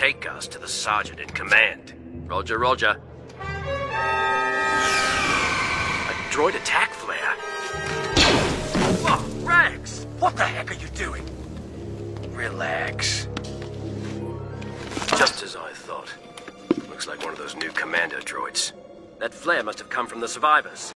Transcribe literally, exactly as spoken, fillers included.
take us to the sergeant in command. Roger, roger. A droid attack flare? Whoa, Rex! What the heck are you doing? Relax. Just as I thought. Looks like one of those new commando droids. That flare must have come from the survivors.